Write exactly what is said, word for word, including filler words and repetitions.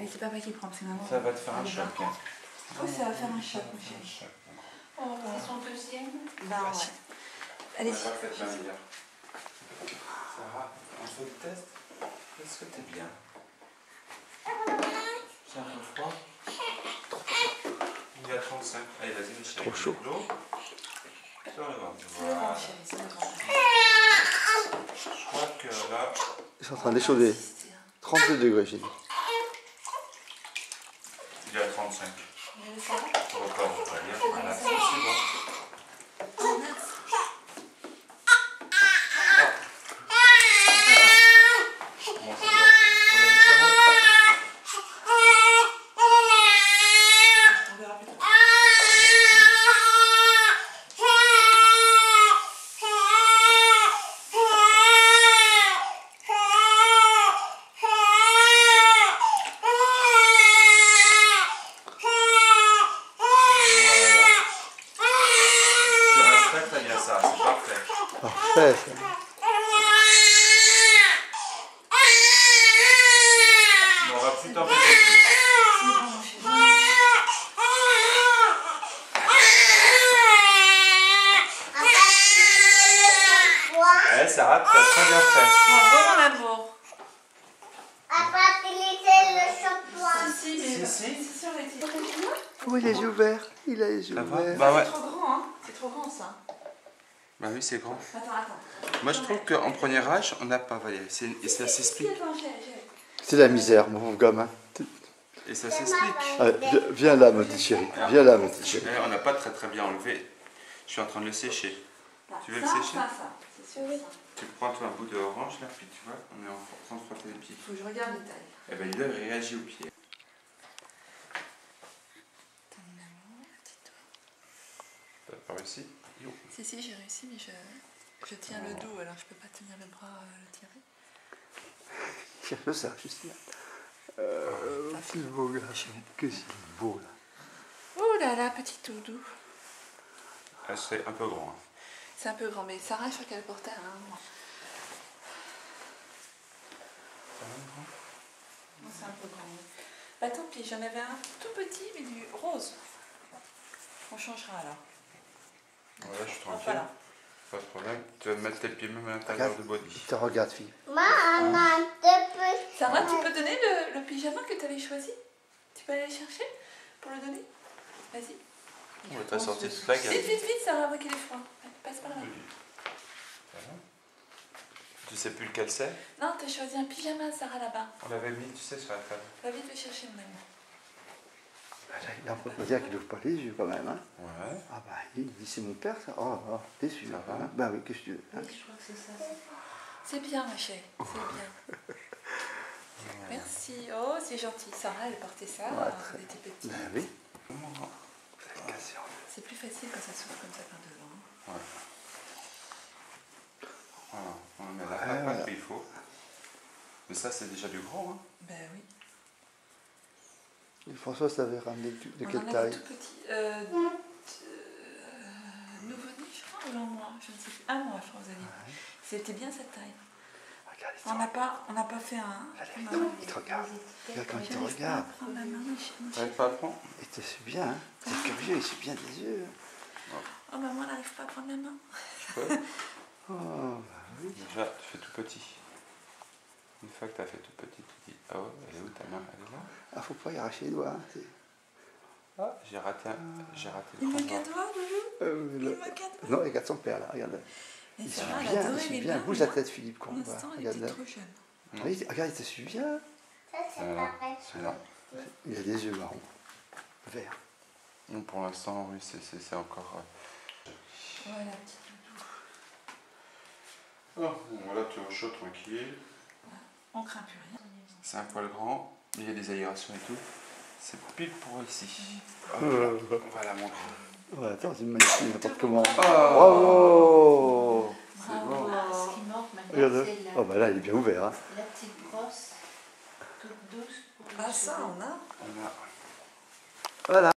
c'est papa qui prend, c'est maman. Ça va te faire un choc. Hein. Oui, ça va faire un choc, mon chéri. Oh, c'est son deuxième. Ben ouais. Allez. Ça va, on fait le test. Est-ce que t'es bien? C'est un peu froid? Il y a trente-cinq. Allez, vas-y, Michel. Trop chaud. Sur le ventre. C'est le grand, chéri, c'est le grand. Je crois que là... Ils sont en train d'échauffer. trente-deux degrés, j'ai dit. Il y a trente-cinq. Mais ça va? On va pas, on va pas lire. Voilà, c'est bon. Oh, mince. Bon, c'est bon. On a mis ça bon? On verra plus tard. Tu respectes, t'as bien ça, c'est parfait. Parfait, ça. On va plus t'embêter plus. C'est le grand, mon chéri. Eh, Sarah, t'as très bien fait. Bravo, mon amour. Si, si, mais Si, si. c'est sûr, les petits. Oui, les yeux ouverts. Il a les yeux Ça va? ouverts. Bah ouais. C'est trop grand, hein. C'est trop grand, ça. Bah oui, c'est grand. Attends, attends. Moi, je trouve qu'en premier âge, on n'a pas... Voyez, c'est- et ça Si, s'explique. attends, j'ai, j'ai. C'est la misère, mon pauvre gamin. Et ça s'explique. Allez, viens- viens là, ma petite chérie. Viens là, ma petite chérie. Eh, on n'a pas très très bien enlevé. Je suis en train de le sécher. Là, Tu veux le ça, sécher? Ça, ça, c'est sûr, ça. Tu prends toi un bout d'orange là, puis tu vois, on est en train de frotter les pieds. Faut que je regarde les tailles. Eh ben, il réagit au pied. Attends, mon amour, petit doigt. T'as pas réussi? Yo. Si, si, j'ai réussi, mais je, je tiens le dos, alors je peux pas tenir le bras, euh, le tirer. Cherche ça, Justine. Euh, c'est beau, gars. Que c'est beau, là. Oh là là, petit doudou. Ah, c'est un peu grand. Hein. C'est un peu grand, mais Sarah, je crois qu'elle portait un mois. Non, c'est un peu grand. Oui. Bah tant pis, j'en avais un tout petit, mais du rose. On changera alors. Voilà, je suis Oh, tranquille. voilà. Pas de problème. Tu vas mettre tes pieds même à l'intérieur de body. Je te regarde, fille. Sarah, tu peux donner le, le pyjama que tu avais choisi? Tu peux aller le chercher pour le donner? Vas-y. On va t'as sorti toute la gamme. Vite, vite, vite, Sarah, avant qu'il ait froid. Allez, passe par là. Voilà. Tu sais plus lequel c'est? Non, t'as choisi un pyjama, Sarah, là-bas. On l'avait mis, tu sais, sur la table. Va vite le chercher, mon amour. Ah, là, il faut dire qu'il n'ouvre pas les yeux, quand même. Hein. Ouais. Ah, bah, il dit c'est mon père, ça. Oh, oh déçu. Ça va? Hein. Bah oui, qu'est-ce que tu veux, hein. Je crois que c'est ça. C'est bien, ma chérie, c'est bien. Merci. Oh, c'est gentil. Sarah, elle portait ça Ouais, quand très- elle était petite. Bah oui. Voilà. C'est plus facile quand ça s'ouvre comme ça par devant. Voilà. On met la Ouais, patte voilà. qu'il faut. Mais ça, c'est déjà du grand. Hein. Ben oui. Et François, ça avait ramené de, de On quelle en avait taille? tout petit. Euh, euh, Nouveau-né, je crois, ou un mois, je ne sais plus. Un mois, je crois, vous avez dit. Ouais. C'était bien cette taille. Regarde, il te On n'a pas, on n'a pas fait un. regarde. Il te regarde. Regarde comment il te regarde. Prends ma main, mon chéri. T'arrives pas à prendre? Il te suit bien, hein. C'est curieux, il suit bien des yeux. Oh, maman, elle n'arrive pas à prendre ma main. Je peux? Oh, bah oui. Déjà, tu fais tout petit. Une fois que tu as fait tout petit, tu dis, ah ouais, elle est où ta main? Elle est là? Ah, faut pas y arracher les doigts. Hein. c'est- Ah, j'ai raté, un... j'ai raté Il le manque grand un doigt. doigt, Loulou. Euh, Il le- manque un doigt. Non, regarde son père, là, regarde. Mais Il suit Sarah, elle bien, adorait il suit les bien. bains, Bouge mais la tête, Philippe, qu'on Pour voit. l'instant, elle Regarde était là. trop jeune. Regarde, regarde, il te suit bien. Voilà, c'est là. Il a des yeux marrons. Verts. Non, pour l'instant, oui, c'est c'est- c'est encore... euh, Voilà, petit doudou. Oh, bon, voilà, tu es au chaud, tranquille. On craint plus rien. C'est un poil grand, il y a des aérations et tout. C'est pile pour ici. Hop, Euh. là, on va la montrer. Ouais, attends, c'est magnifique, n'importe comment. Oh, Bravo! Bravo. Ce qui manque maintenant, Regarde. c'est la, Oh, bah là, il est bien ouvert. Hein. la petite brosse toute douce pour les Ah, ça, cheveux. on a. on a... Voilà.